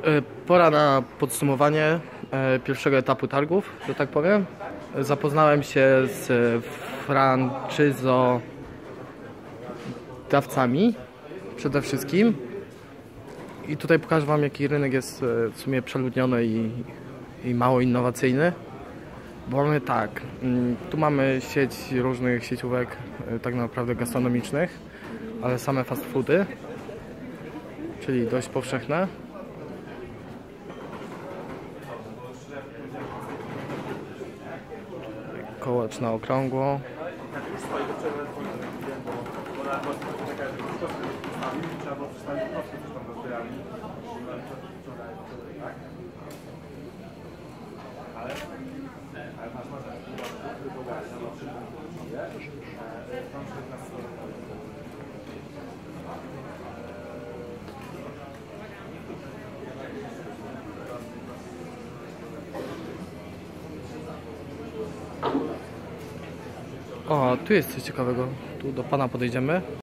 Pora na podsumowanie pierwszego etapu targów, że tak powiem. Zapoznałem się z franczyzodawcami przede wszystkim. I tutaj pokażę Wam, jaki rynek jest w sumie przeludniony i mało innowacyjny. Bo mamy tak, tu mamy sieć różnych sieciówek tak naprawdę gastronomicznych, ale same fast foody, czyli dość powszechne. Kołacz na okrągło. O, tu jest coś ciekawego. Tu do pana podejdziemy.